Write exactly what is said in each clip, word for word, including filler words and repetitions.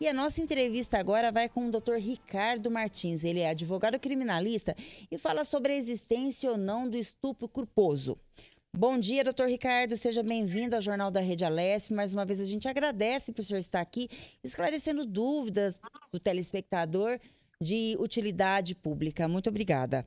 E a nossa entrevista agora vai com o doutor Ricardo Martins. Ele é advogado criminalista e fala sobre a existência ou não do estupro culposo. Bom dia, doutor Ricardo. Seja bem-vindo ao Jornal da Rede Alesp. Mais uma vez, a gente agradece por o senhor estar aqui esclarecendo dúvidas do telespectador de utilidade pública. Muito obrigada.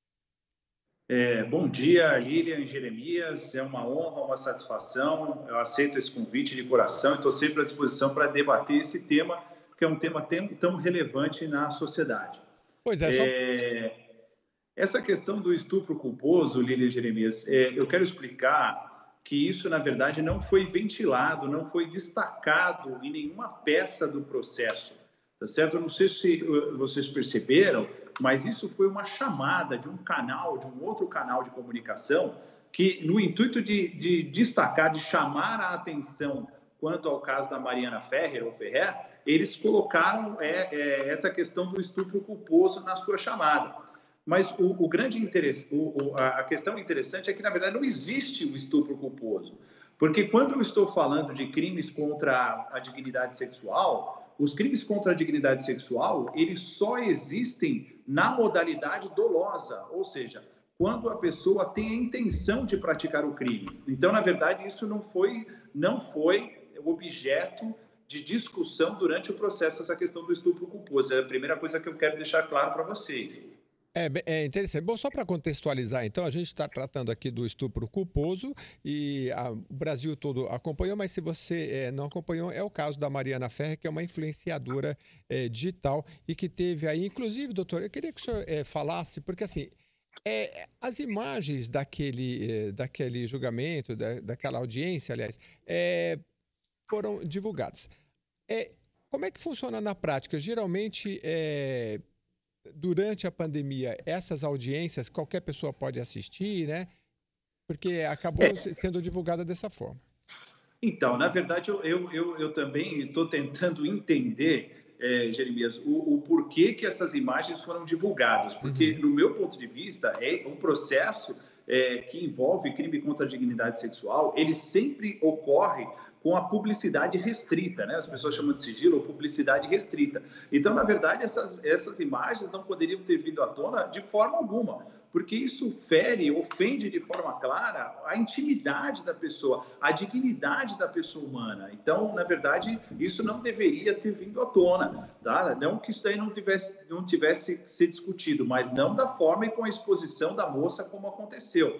É, bom dia, Lilian Jeremias. É uma honra, uma satisfação. Eu aceito esse convite de coração e estou sempre à disposição para debater esse tema, que é um tema tão, tão relevante na sociedade. Pois é, só... é... Essa questão do estupro culposo, Lilian Jeremias, é, eu quero explicar que isso, na verdade, não foi ventilado, não foi destacado em nenhuma peça do processo, tá certo? Eu não sei se vocês perceberam, mas isso foi uma chamada de um canal, de um outro canal de comunicação, que no intuito de, de destacar, de chamar a atenção quanto ao caso da Mariana Ferrer, ou Ferrer, eles colocaram é, é, essa questão do estupro culposo na sua chamada. Mas o, o grande interesse, o, o, a questão interessante é que, na verdade, não existe o estupro culposo. Porque quando eu estou falando de crimes contra a dignidade sexual, os crimes contra a dignidade sexual, eles só existem na modalidade dolosa, ou seja, quando a pessoa tem a intenção de praticar o crime. Então, na verdade, isso não foi, não foi objeto de discussão durante o processo, essa questão do estupro culposo. É a primeira coisa que eu quero deixar claro para vocês. É, é interessante. Bom, só para contextualizar, então, a gente está tratando aqui do estupro culposo e a, o Brasil todo acompanhou, mas se você é, não acompanhou, é o caso da Mariana Ferrer, que é uma influenciadora é, digital e que teve aí, inclusive, doutor, eu queria que o senhor é, falasse, porque assim, é, as imagens daquele, é, daquele julgamento, da, daquela audiência, aliás, é, foram divulgadas. É, como é que funciona na prática? Geralmente, é, durante a pandemia, essas audiências, qualquer pessoa pode assistir, né? Porque acabou É. sendo divulgada dessa forma. Então, na verdade, eu, eu, eu, eu também estou tentando entender, é, Jeremias, o, o porquê que essas imagens foram divulgadas. Porque, uhum. no meu ponto de vista, é um processo é, que envolve crime contra a dignidade sexual, ele sempre ocorre com a publicidade restrita, né? As pessoas chamam de sigilo ou publicidade restrita. Então, na verdade, essas, essas imagens não poderiam ter vindo à tona de forma alguma, porque isso fere, ofende de forma clara a intimidade da pessoa, a dignidade da pessoa humana. Então, na verdade, isso não deveria ter vindo à tona, tá? Não que isso daí não tivesse, não tivesse que ser discutido, mas não da forma e com a exposição da moça como aconteceu.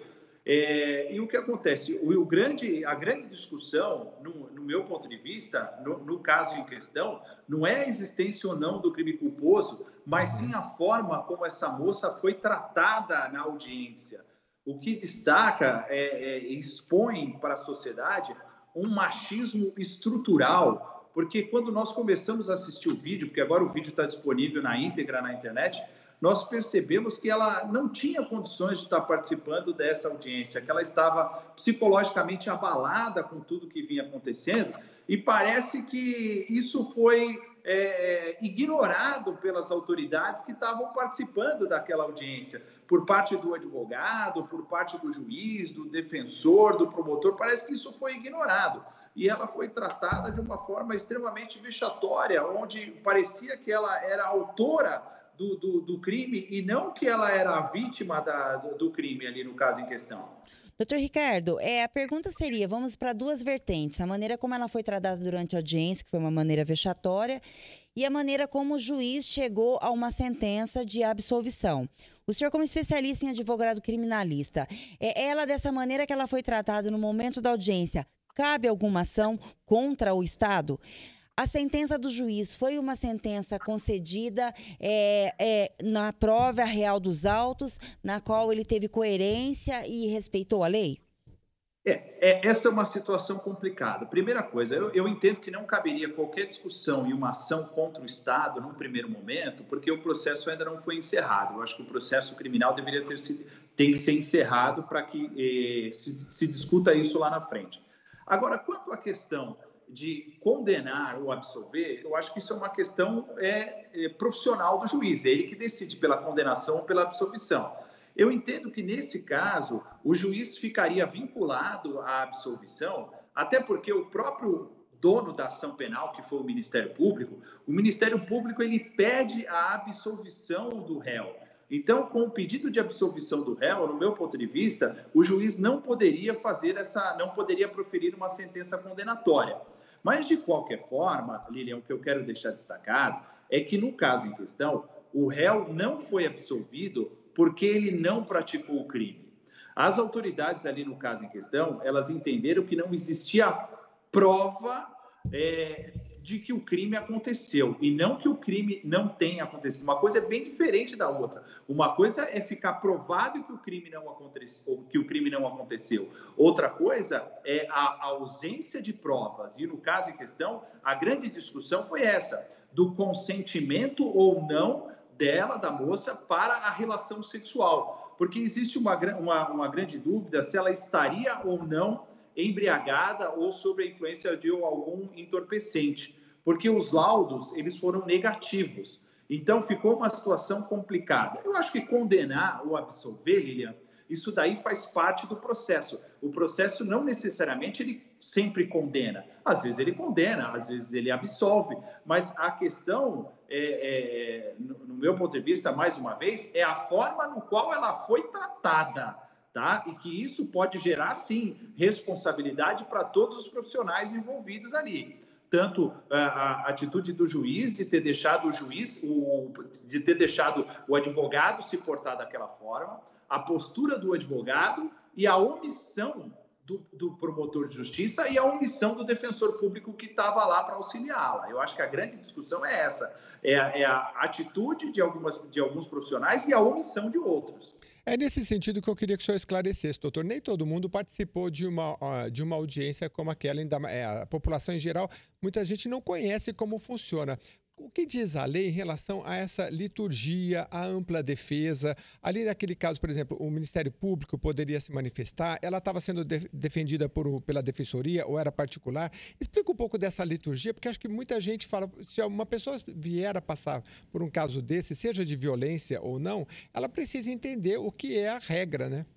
É, e o que acontece? O, o grande, a grande discussão, no, no meu ponto de vista, no, no caso em questão, não é a existência ou não do crime culposo, mas sim a forma como essa moça foi tratada na audiência. O que destaca, é, é, expõe para a sociedade um machismo estrutural, porque quando nós começamos a assistir o vídeo, porque agora o vídeo está disponível na íntegra na internet, nós percebemos que ela não tinha condições de estar participando dessa audiência, que ela estava psicologicamente abalada com tudo que vinha acontecendo, e parece que isso foi é, ignorado pelas autoridades que estavam participando daquela audiência, por parte do advogado, por parte do juiz, do defensor, do promotor, parece que isso foi ignorado. E ela foi tratada de uma forma extremamente vexatória, onde parecia que ela era autora Do, do, do crime e não que ela era a vítima da, do, do crime ali no caso em questão. Doutor Ricardo, é, a pergunta seria, vamos para duas vertentes, a maneira como ela foi tratada durante a audiência, que foi uma maneira vexatória, e a maneira como o juiz chegou a uma sentença de absolvição. O senhor, como especialista em advogado criminalista, é ela dessa maneira que ela foi tratada no momento da audiência, cabe alguma ação contra o Estado? A sentença do juiz foi uma sentença concedida é, é, na prova real dos autos, na qual ele teve coerência e respeitou a lei? É, é, esta é uma situação complicada. Primeira coisa, eu, eu entendo que não caberia qualquer discussão e uma ação contra o Estado num primeiro momento, porque o processo ainda não foi encerrado. Eu acho que o processo criminal deveria ter sido, tem que ser encerrado para que eh, se, se discuta isso lá na frente. Agora, quanto à questão de condenar ou absolver, eu acho que isso é uma questão é, é, profissional do juiz, é ele que decide pela condenação ou pela absolvição. Eu entendo que, nesse caso, o juiz ficaria vinculado à absolvição, até porque o próprio dono da ação penal, que foi o Ministério Público, o Ministério Público ele pede a absolvição do réu. Então, com o pedido de absolvição do réu, no meu ponto de vista, o juiz não poderia fazer essa, não poderia proferir uma sentença condenatória. Mas, de qualquer forma, Lilian, o que eu quero deixar destacado é que, no caso em questão, o réu não foi absolvido porque ele não praticou o crime. As autoridades ali no caso em questão, elas entenderam que não existia prova é, de que o crime aconteceu e não que o crime não tenha acontecido. Uma coisa é bem diferente da outra. Uma coisa é ficar provado que o crime não aconteceu, que o crime não aconteceu. Outra coisa é a ausência de provas. E no caso em questão, a grande discussão foi essa, do consentimento ou não dela, da moça, para a relação sexual. Porque existe uma, uma, uma grande dúvida se ela estaria ou não embriagada ou sob a influência de algum entorpecente, porque os laudos eles foram negativos. Então, ficou uma situação complicada. Eu acho que condenar ou absolver, Lilian, isso daí faz parte do processo. O processo não necessariamente ele sempre condena. Às vezes ele condena, às vezes ele absolve. Mas a questão, é, é, no meu ponto de vista, mais uma vez, é a forma no qual ela foi tratada. Tá? E que isso pode gerar, sim, responsabilidade para todos os profissionais envolvidos ali. Tanto a, a atitude do juiz de ter deixado o juiz, o, de ter deixado o advogado se portar daquela forma, a postura do advogado e a omissão do, do promotor de justiça e a omissão do defensor público que estava lá para auxiliá-la. Eu acho que a grande discussão é essa, é a, é a atitude de, algumas, de alguns profissionais e a omissão de outros. É nesse sentido que eu queria que o senhor esclarecesse, doutor. Nem todo mundo participou de uma, de uma audiência como aquela, ainda, é, a população em geral, muita gente não conhece como funciona. O que diz a lei em relação a essa liturgia, a ampla defesa? Ali naquele caso, por exemplo, o Ministério Público poderia se manifestar, ela estava sendo de- defendida por, pela Defensoria ou era particular? Explica um pouco dessa liturgia, porque acho que muita gente fala, se uma pessoa vier a passar por um caso desse, seja de violência ou não, ela precisa entender o que é a regra, né?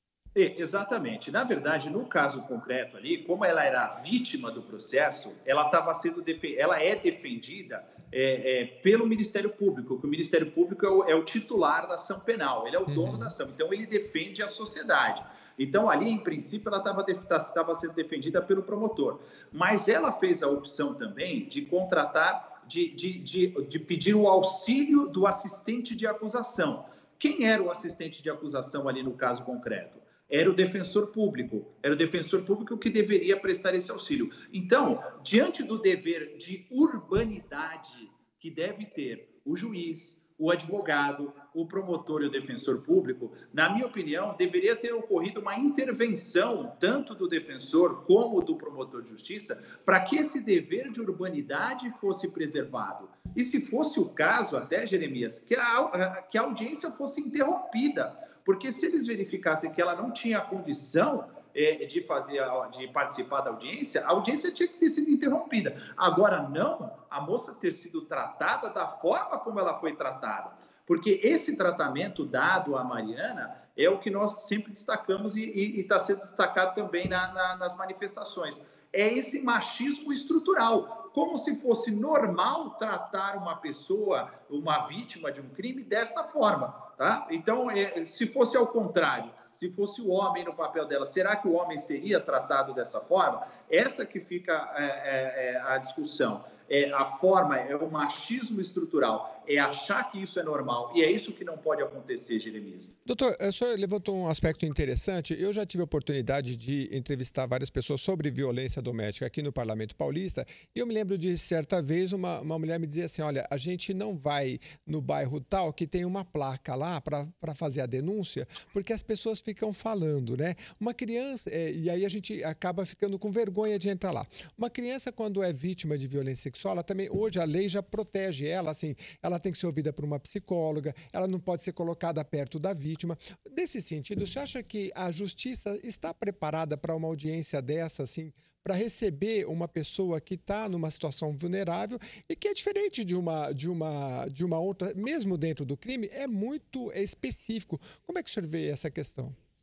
Exatamente. Na verdade, no caso concreto ali, como ela era vítima do processo, ela estava sendo defe... ela é defendida é, é, pelo Ministério Público, que o Ministério Público é o, é o titular da ação penal, ele é o dono uhum. da ação, então ele defende a sociedade. Então ali, em princípio, ela estava def... sendo defendida pelo promotor, mas ela fez a opção também de contratar, de, de, de, de pedir o auxílio do assistente de acusação. Quem era o assistente de acusação ali no caso concreto? Era o defensor público, era o defensor público que deveria prestar esse auxílio. Então, diante do dever de urbanidade que deve ter o juiz, o advogado, o promotor e o defensor público, na minha opinião, deveria ter ocorrido uma intervenção, tanto do defensor como do promotor de justiça, para que esse dever de urbanidade fosse preservado. E se fosse o caso, até, Jeremias, que a, que a audiência fosse interrompida, porque se eles verificassem que ela não tinha condição é, de fazer, de participar da audiência, a audiência tinha que ter sido interrompida. Agora, não a moça ter sido tratada da forma como ela foi tratada. Porque esse tratamento dado à Mariana é o que nós sempre destacamos e está sendo destacado também na, na, nas manifestações. É esse machismo estrutural, como se fosse normal tratar uma pessoa, uma vítima de um crime, desta forma. Tá? Então, é, se fosse ao contrário, se fosse o homem no papel dela, será que o homem seria tratado dessa forma? Essa que fica é, é, é, a discussão. É, a forma é o machismo estrutural, é achar que isso é normal, e é isso que não pode acontecer, Jeremias. Doutor, o senhor levantou um aspecto interessante. Eu já tive a oportunidade de entrevistar várias pessoas sobre violência doméstica aqui no Parlamento Paulista, e eu me lembro de certa vez uma, uma mulher me dizia assim, olha, a gente não vai no bairro tal que tem uma placa lá para fazer a denúncia, porque as pessoas ficam falando, né? Uma criança, é, e aí a gente acaba ficando com vergonha de entrar lá. Uma criança, quando é vítima de violência sexual, ela também, hoje a lei já protege ela, assim, ela tem que ser ouvida por uma psicóloga, ela não pode ser colocada perto da vítima. Nesse sentido, você acha que a justiça está preparada para uma audiência dessa, assim, para receber uma pessoa que está numa situação vulnerável e que é diferente de uma, de uma, de uma outra, mesmo dentro do crime, é muito é específico. Como é que o senhor vê essa questão?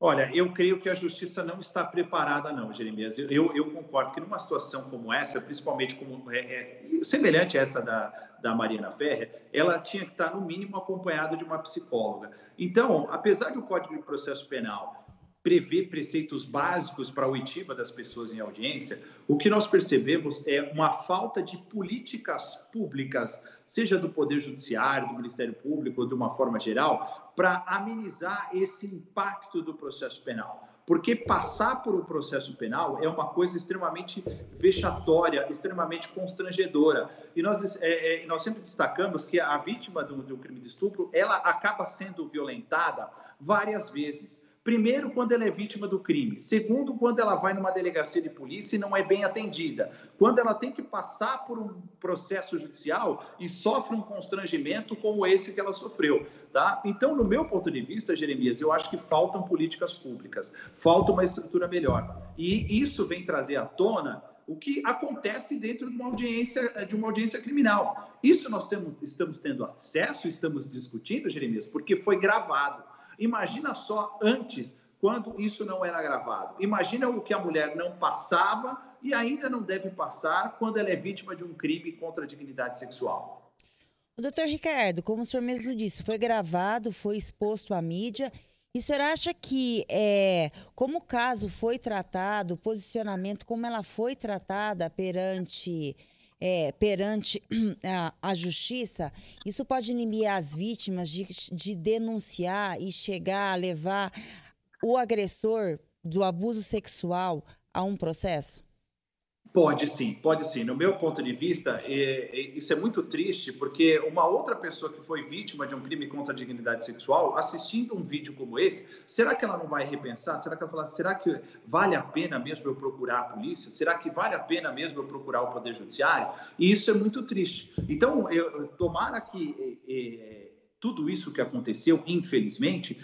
Olha, eu creio que a justiça não está preparada, não, Jeremias. Eu, eu, eu concordo que numa situação como essa, principalmente como é, é, semelhante a essa da, da Mariana Ferrer, ela tinha que estar, no mínimo, acompanhada de uma psicóloga. Então, apesar do Código de Processo Penal prever preceitos básicos para a oitiva das pessoas em audiência, o que nós percebemos é uma falta de políticas públicas, seja do Poder Judiciário, do Ministério Público ou de uma forma geral, para amenizar esse impacto do processo penal. Porque passar por um processo penal é uma coisa extremamente vexatória, extremamente constrangedora. E nós, é, é, nós sempre destacamos que a vítima do, do crime de estupro, ela acaba sendo violentada várias vezes. Primeiro, quando ela é vítima do crime. Segundo, quando ela vai numa delegacia de polícia e não é bem atendida. Quando ela tem que passar por um processo judicial e sofre um constrangimento como esse que ela sofreu. Tá? Então, no meu ponto de vista, Jeremias, eu acho que faltam políticas públicas, falta uma estrutura melhor. E isso vem trazer à tona o que acontece dentro de uma audiência, de uma audiência criminal. Isso nós temos, estamos tendo acesso, estamos discutindo, Jeremias, porque foi gravado. Imagina só antes, quando isso não era gravado. Imagina o que a mulher não passava e ainda não deve passar quando ela é vítima de um crime contra a dignidade sexual. O doutor Ricardo, como o senhor mesmo disse, foi gravado, foi exposto à mídia. E o senhor acha que, é, como o caso foi tratado, o posicionamento, como ela foi tratada perante... É, perante a, a justiça, isso pode inibir as vítimas de, de denunciar e chegar a levar o agressor do abuso sexual a um processo? Pode sim, pode sim. No meu ponto de vista, é, é, isso é muito triste, porque uma outra pessoa que foi vítima de um crime contra a dignidade sexual, assistindo um vídeo como esse, será que ela não vai repensar? Será que ela vai falar, será que vale a pena mesmo eu procurar a polícia? Será que vale a pena mesmo eu procurar o Poder Judiciário? E isso é muito triste. Então, eu, tomara que... É, tudo isso que aconteceu, infelizmente,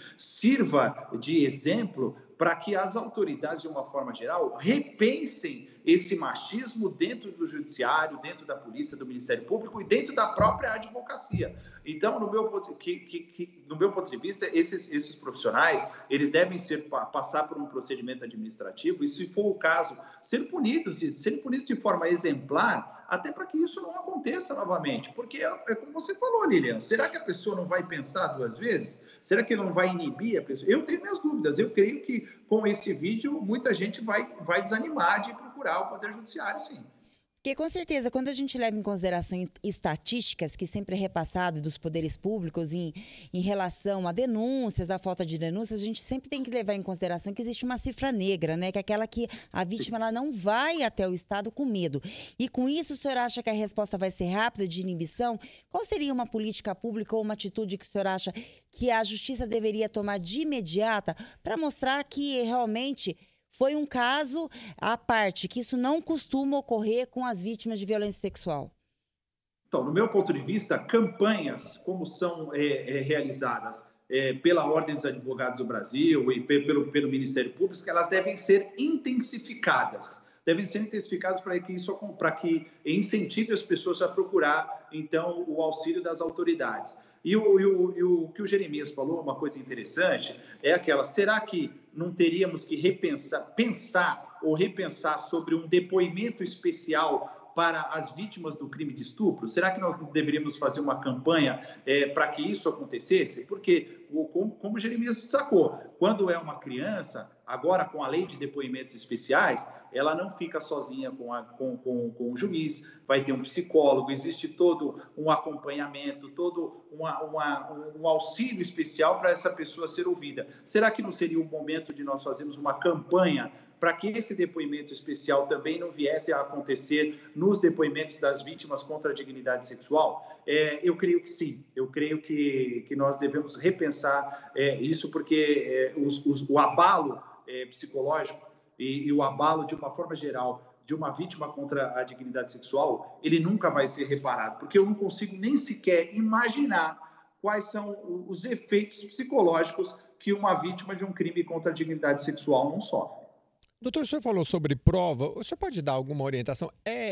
sirva de exemplo para que as autoridades, de uma forma geral, repensem esse machismo dentro do judiciário, dentro da polícia, do Ministério Público e dentro da própria advocacia. Então, no meu, que, que, que, no meu ponto de vista, esses, esses profissionais, eles devem ser, passar por um procedimento administrativo e, se for o caso, serem punidos, serem punidos de forma exemplar, até para que isso não aconteça novamente. Porque, é, é como você falou, Lilian, será que a pessoa não vai pensar duas vezes? Será que ele não vai inibir a pessoa? Eu tenho minhas dúvidas. Eu creio que com esse vídeo muita gente vai, vai desanimar de procurar o Poder Judiciário, sim. Porque, com certeza, quando a gente leva em consideração estatísticas, que sempre é repassado dos poderes públicos em, em relação a denúncias, a falta de denúncias, a gente sempre tem que levar em consideração que existe uma cifra negra, né? Que é aquela que a vítima ela não vai até o Estado com medo. E com isso, o senhor acha que a resposta vai ser rápida, de inibição? Qual seria uma política pública ou uma atitude que o senhor acha que a Justiça deveria tomar de imediata para mostrar que realmente... foi um caso à parte, que isso não costuma ocorrer com as vítimas de violência sexual? Então, no meu ponto de vista, campanhas como são é, é, realizadas é, pela Ordem dos Advogados do Brasil e pelo, pelo Ministério Público, elas devem ser intensificadas. Devem ser intensificadas para que isso, para que incentive as pessoas a procurar, então, o auxílio das autoridades. E o, e, o, e o que o Jeremias falou, uma coisa interessante, é aquela, será que não teríamos que repensar, pensar ou repensar sobre um depoimento especial para as vítimas do crime de estupro? Será que nós deveríamos fazer uma campanha é, para que isso acontecesse? Porque, como, como o Jeremias destacou, quando é uma criança, agora com a lei de depoimentos especiais, ela não fica sozinha com, a, com, com, com o juiz, vai ter um psicólogo, existe todo um acompanhamento, todo uma, uma, um auxílio especial para essa pessoa ser ouvida. Será que não seria o momento de nós fazermos uma campanha para que esse depoimento especial também não viesse a acontecer nos depoimentos das vítimas contra a dignidade sexual? É, eu creio que sim, eu creio que, que nós devemos repensar é, isso, porque é, os, os, o abalo é, psicológico e, e o abalo, de uma forma geral, de uma vítima contra a dignidade sexual, ele nunca vai ser reparado, porque eu não consigo nem sequer imaginar quais são os efeitos psicológicos que uma vítima de um crime contra a dignidade sexual não sofre. Doutor, o senhor falou sobre prova. O senhor pode dar alguma orientação? É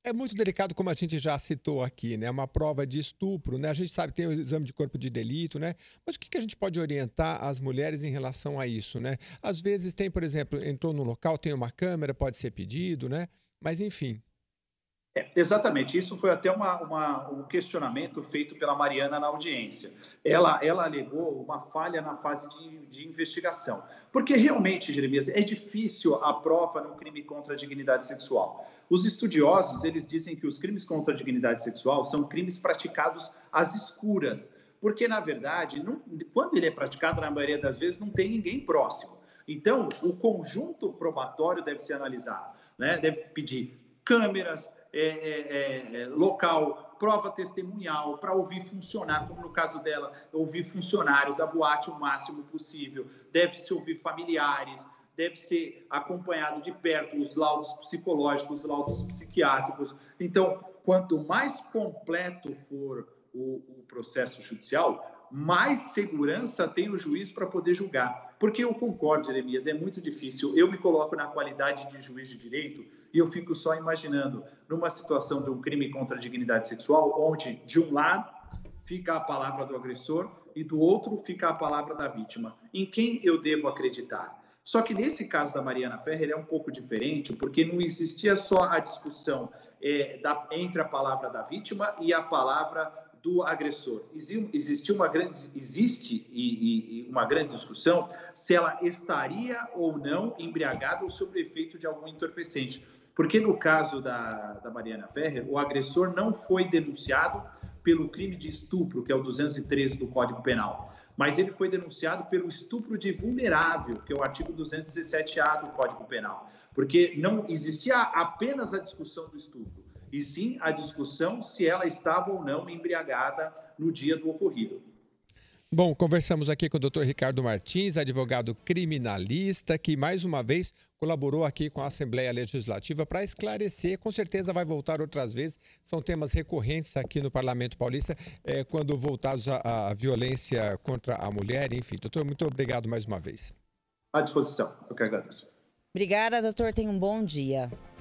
É muito delicado, como a gente já citou aqui, né? Uma prova de estupro, né? A gente sabe que tem o exame de corpo de delito, né? Mas o que que a gente pode orientar as mulheres em relação a isso, né? Às vezes tem, por exemplo, entrou no local, tem uma câmera, pode ser pedido, né? Mas enfim. É, exatamente, isso foi até uma, uma, um questionamento feito pela Mariana na audiência. Ela, ela alegou uma falha na fase de, de investigação, porque realmente, Jeremias, é difícil a prova no crime contra a dignidade sexual. Os estudiosos, eles dizem que os crimes contra a dignidade sexual são crimes praticados às escuras, porque, na verdade, não, quando ele é praticado, na maioria das vezes, não tem ninguém próximo. Então, o conjunto probatório deve ser analisado, né? Deve pedir câmeras, É, é, é, local, prova testemunhal, para ouvir funcionário, como no caso dela, ouvir funcionários da boate o máximo possível, deve-se ouvir familiares, deve ser acompanhado de perto os laudos psicológicos, os laudos psiquiátricos. Então, quanto mais completo for o, o processo judicial, mais segurança tem o juiz para poder julgar. Porque eu concordo, Jeremias, é muito difícil. Eu me coloco na qualidade de juiz de direito e eu fico só imaginando numa situação de um crime contra a dignidade sexual, onde, de um lado, fica a palavra do agressor e do outro fica a palavra da vítima. Em quem eu devo acreditar? Só que nesse caso da Mariana Ferrer é um pouco diferente, porque não existia só a discussão é, da, entre a palavra da vítima e a palavra do agressor. Existe uma grande, existe e, e uma grande discussão se ela estaria ou não embriagada ou sob efeito de algum entorpecente. Porque no caso da, da Mariana Ferrer, o agressor não foi denunciado pelo crime de estupro, que é o duzentos e treze do Código Penal, mas ele foi denunciado pelo estupro de vulnerável, que é o artigo duzentos e dezessete A do Código Penal, porque não existia apenas a discussão do estupro, e sim a discussão se ela estava ou não embriagada no dia do ocorrido. Bom, conversamos aqui com o doutor Ricardo Martins, advogado criminalista, que mais uma vez colaborou aqui com a Assembleia Legislativa para esclarecer. Com certeza vai voltar outras vezes. São temas recorrentes aqui no Parlamento Paulista, é, quando voltados à, à violência contra a mulher. Enfim, doutor, muito obrigado mais uma vez. À disposição. Eu que agradeço. Obrigada, doutor. Tenha um bom dia.